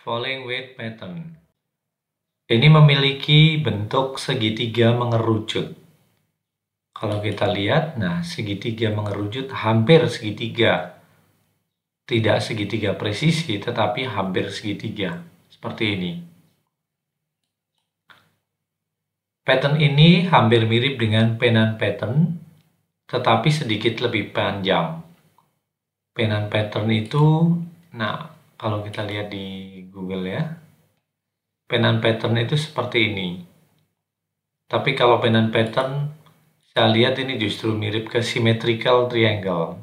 Falling wedge pattern. Ini memiliki bentuk segitiga mengerucut. Kalau kita lihat, nah segitiga mengerucut hampir segitiga. Tidak segitiga presisi, tetapi hampir segitiga. Seperti ini. Pattern ini hampir mirip dengan pennant pattern, tetapi sedikit lebih panjang. Pennant pattern itu, nah kalau kita lihat di Google ya, pennant pattern itu seperti ini. Tapi kalau pennant pattern, saya lihat ini justru mirip ke symmetrical triangle.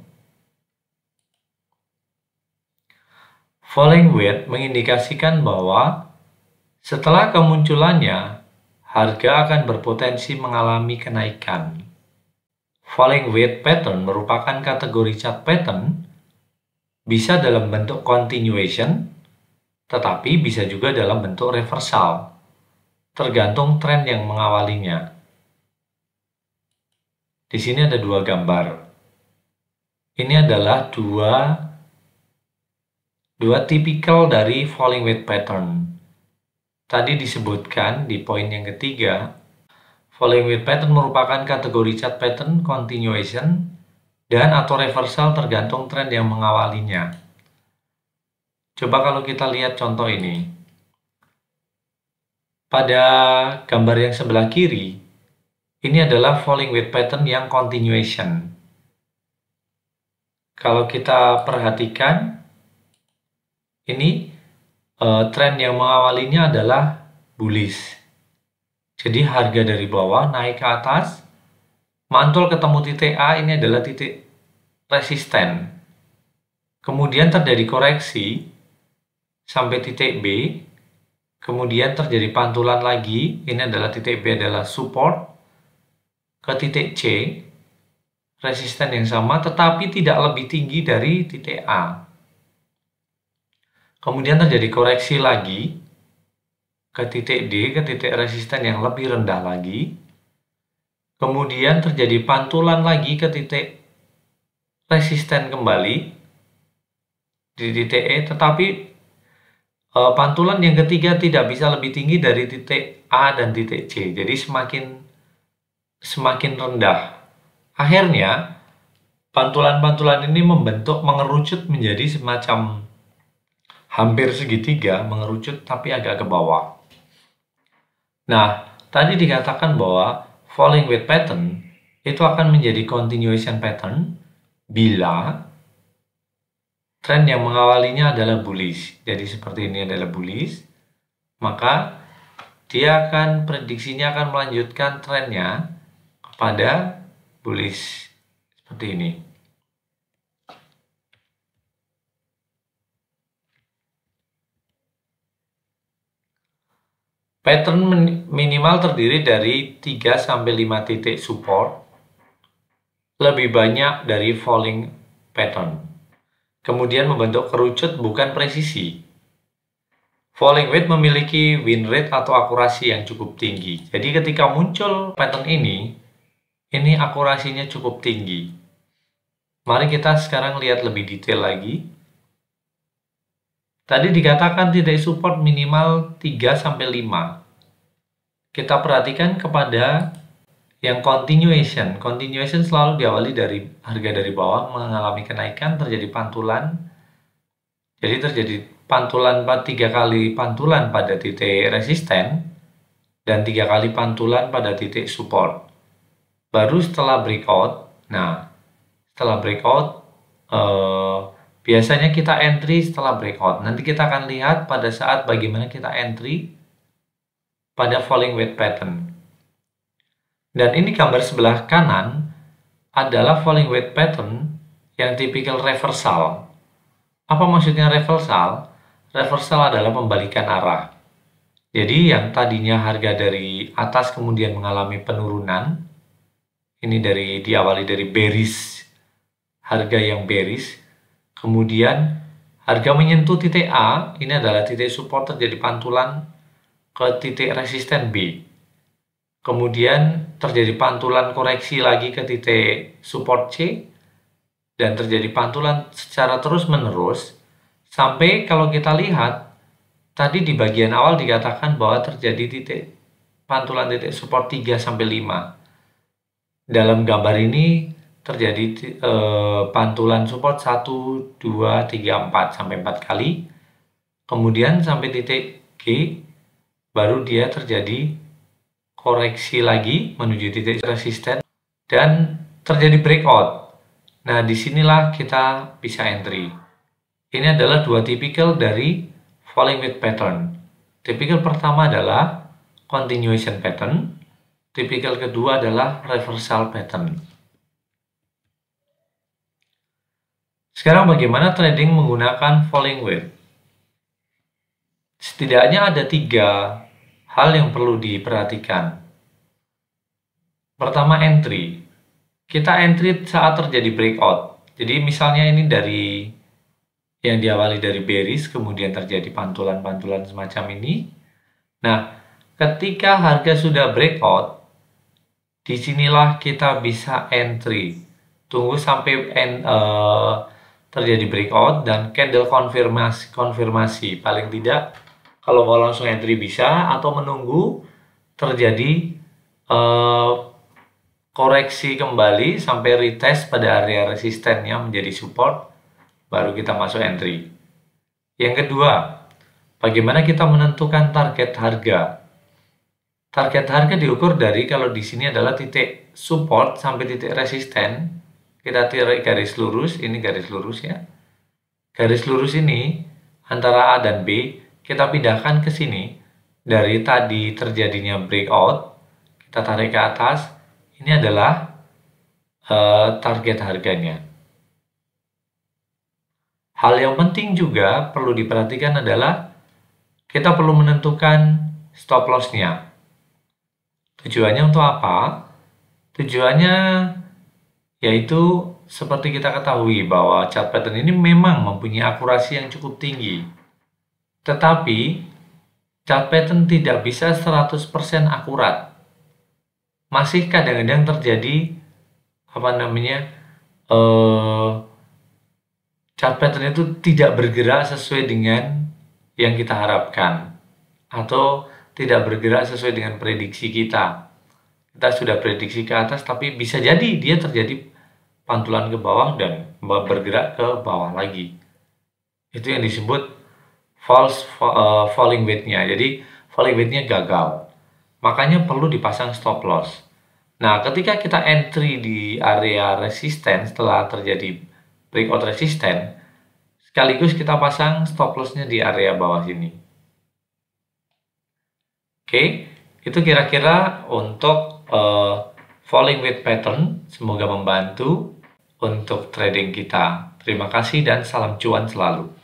Falling wedge mengindikasikan bahwa setelah kemunculannya, harga akan berpotensi mengalami kenaikan. Falling wedge pattern merupakan kategori chart pattern, bisa dalam bentuk continuation, tetapi bisa juga dalam bentuk reversal, tergantung tren yang mengawalinya. Di sini ada dua gambar. Ini adalah dua tipikal dari falling wedge pattern. Tadi disebutkan di poin yang ketiga, falling wedge pattern merupakan kategori chart pattern continuation dan atau reversal tergantung tren yang mengawalinya. Coba kalau kita lihat contoh ini. Pada gambar yang sebelah kiri, ini adalah falling wedge pattern yang continuation. Kalau kita perhatikan, ini tren yang mengawalinya adalah bullish. Jadi harga dari bawah naik ke atas, mantul ketemu titik A, ini adalah titik resisten. Kemudian terjadi koreksi sampai titik B, kemudian terjadi pantulan lagi, ini adalah titik B adalah support, ke titik C, resisten yang sama tetapi tidak lebih tinggi dari titik A. Kemudian terjadi koreksi lagi ke titik D, ke titik resisten yang lebih rendah lagi. Kemudian terjadi pantulan lagi ke titik resisten kembali di titik E, tetapi pantulan yang ketiga tidak bisa lebih tinggi dari titik A dan titik C. Jadi semakin rendah. Akhirnya pantulan-pantulan ini mengerucut menjadi semacam hampir segitiga, mengerucut tapi agak ke bawah. Nah, tadi dikatakan bahwa falling wedge pattern itu akan menjadi continuation pattern bila tren yang mengawalinya adalah bullish. Jadi seperti ini adalah bullish, maka dia prediksinya akan melanjutkan trennya kepada bullish seperti ini. Pattern minimal terdiri dari 3-5 titik support, lebih banyak dari falling pattern. Kemudian membentuk kerucut bukan presisi. Falling wedge memiliki win rate atau akurasi yang cukup tinggi. Jadi ketika muncul pattern ini akurasinya cukup tinggi. Mari kita sekarang lihat lebih detail lagi. Tadi dikatakan titik support minimal 3-5. Kita perhatikan kepada yang continuation. Continuation selalu diawali dari harga dari bawah mengalami kenaikan, terjadi pantulan. Jadi terjadi pantulan 3 kali pantulan pada titik resisten dan 3 kali pantulan pada titik support. Baru setelah breakout, setelah breakout biasanya kita entry setelah breakout. Nanti kita akan lihat pada saat bagaimana kita entry pada falling wedge pattern. Dan ini gambar sebelah kanan adalah falling wedge pattern yang tipikal reversal. Apa maksudnya reversal? Reversal adalah pembalikan arah. Jadi yang tadinya harga dari atas kemudian mengalami penurunan. Ini diawali dari bearish, harga yang bearish. Kemudian harga menyentuh titik A, ini adalah titik support, terjadi pantulan ke titik resisten B. Kemudian terjadi pantulan koreksi lagi ke titik support C, dan terjadi pantulan secara terus-menerus sampai kalau kita lihat tadi di bagian awal dikatakan bahwa terjadi pantulan titik support 3 sampai 5. Dalam gambar ini terjadi pantulan support 1, 2, 3, 4 sampai 4 kali. Kemudian sampai titik G baru dia terjadi koreksi lagi menuju titik resisten dan terjadi breakout. Nah, disinilah kita bisa entry. Ini adalah dua tipikal dari falling wedge pattern. Tipikal pertama adalah continuation pattern. Tipikal kedua adalah reversal pattern. Sekarang bagaimana trading menggunakan falling wedge? Setidaknya ada 3 hal yang perlu diperhatikan. Pertama, entry. Kita entry saat terjadi breakout. Jadi misalnya ini dari yang diawali dari bearish, kemudian terjadi pantulan-pantulan semacam ini. Nah, ketika harga sudah breakout, disinilah kita bisa entry. Tunggu sampai terjadi breakout dan candle konfirmasi. Paling tidak, kalau mau langsung entry bisa, atau menunggu terjadi koreksi kembali sampai retest pada area resistennya menjadi support, baru kita masuk entry. Yang kedua, bagaimana kita menentukan target harga? Target harga diukur dari, kalau di sini adalah titik support sampai titik resisten, kita tarik garis lurus, ini garis lurus ya. Garis lurus ini antara A dan B kita pindahkan ke sini. Dari tadi terjadinya breakout, kita tarik ke atas. Ini adalah target harganya. Hal yang penting juga perlu diperhatikan adalah kita perlu menentukan stop loss-nya. Tujuannya untuk apa? Tujuannya yaitu seperti kita ketahui bahwa chart pattern ini memang mempunyai akurasi yang cukup tinggi. Tetapi chart pattern tidak bisa 100% akurat. Masih kadang-kadang terjadi chart pattern itu tidak bergerak sesuai dengan yang kita harapkan, atau tidak bergerak sesuai dengan prediksi kita. Kita sudah prediksi ke atas, tapi bisa jadi dia terjadi pantulan ke bawah dan bergerak ke bawah lagi. Itu yang disebut falling wedge-nya. Jadi falling wedge-nya gagal. Makanya perlu dipasang stop loss. Nah, ketika kita entry di area resisten setelah terjadi breakout resisten, sekaligus kita pasang stop loss-nya di area bawah sini. Oke, itu kira-kira untuk falling wedge pattern. Semoga membantu untuk trading kita. Terima kasih dan salam cuan selalu.